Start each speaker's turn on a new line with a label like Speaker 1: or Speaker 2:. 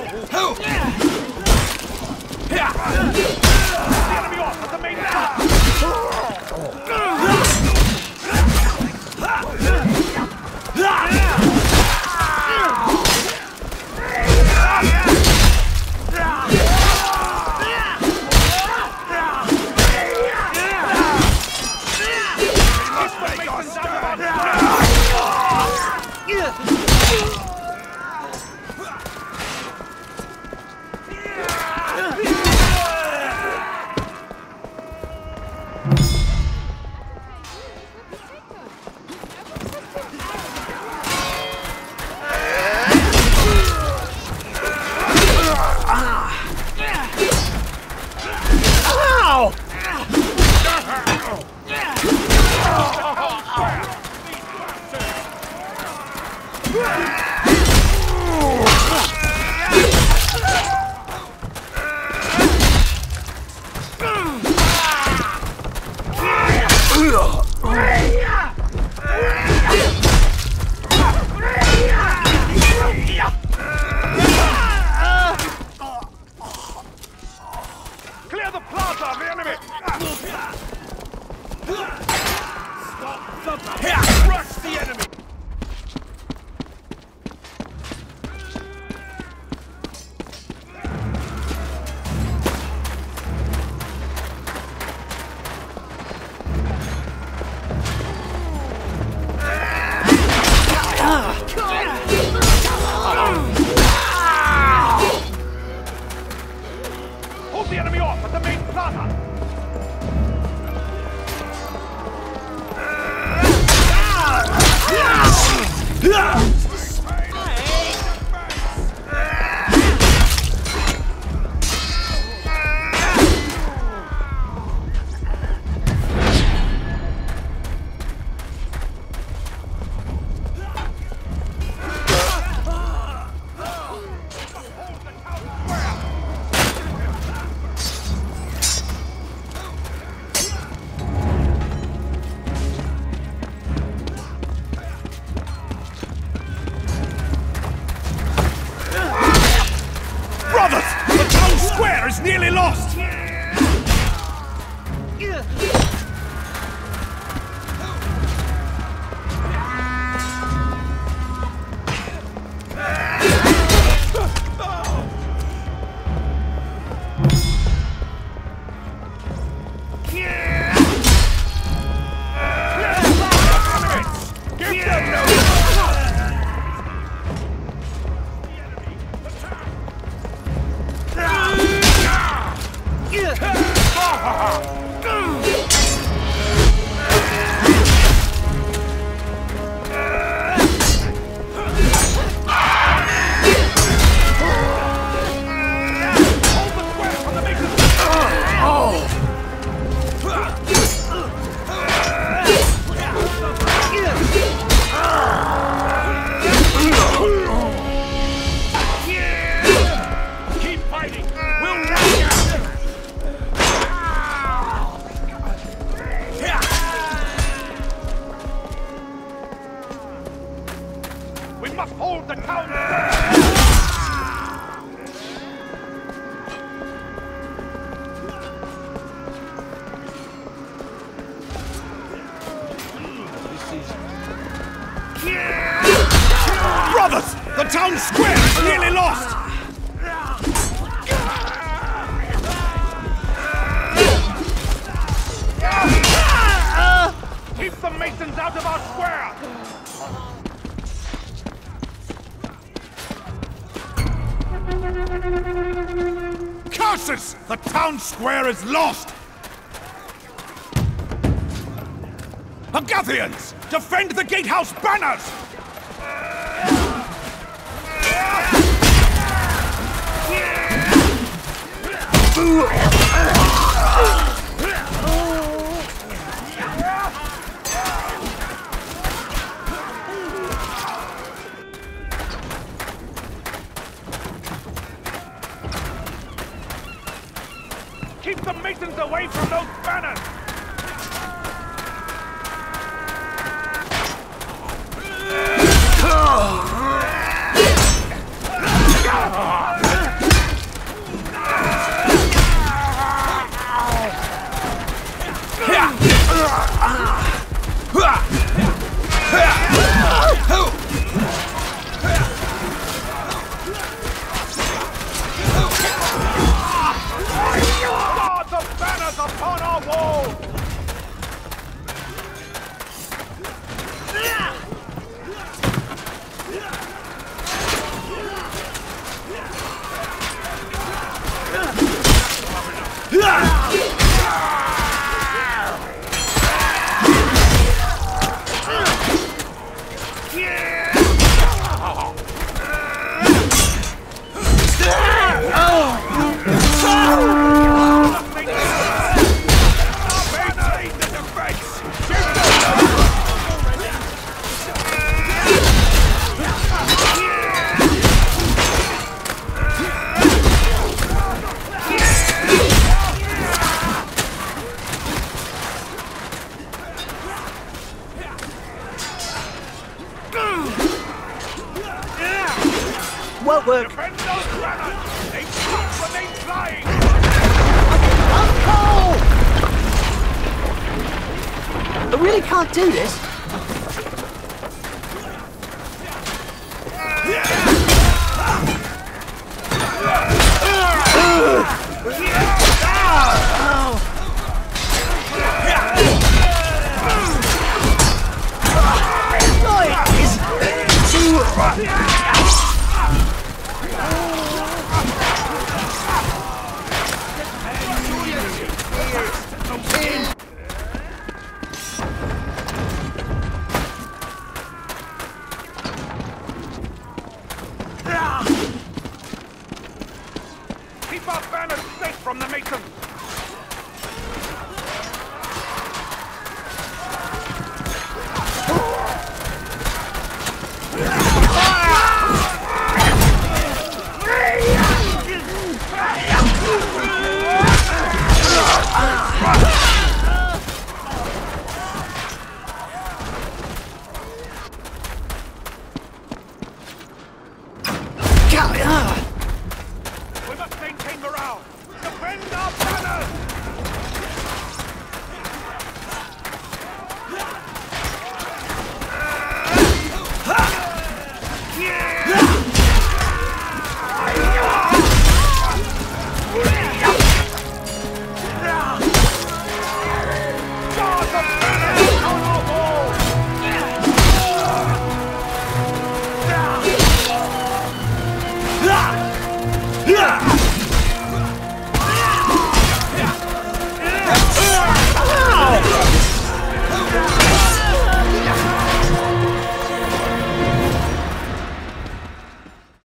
Speaker 1: enemy off at the main Clear the plaza of the enemy! Rush the enemy! Hold the enemy off at the main plaza! Brothers! The town square is nearly lost! We must hold the town! Brothers! The town square is nearly lost! Keep the Masons out of our square! Curses! The town square is lost! Agathians! Defend the gatehouse banners! Keep the Masons away from those banners!
Speaker 2: won't work.
Speaker 1: Defend those banners! They shoot when they flying!
Speaker 2: Uncle! I really can't do this.
Speaker 1: Keep our banners safe from the Masons! We must maintain morale! Defend our banners!